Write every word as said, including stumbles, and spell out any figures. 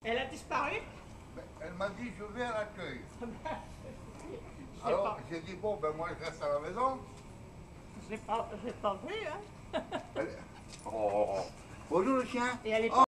Elle a disparu? Ben, elle m'a dit je vais à l'accueil. Je Alors pas, j'ai dit bon ben moi je reste à la maison. je l'ai pas, je l'ai pas vu, hein. Elle- Oh, bonjour le chien. Et elle est Oh, pas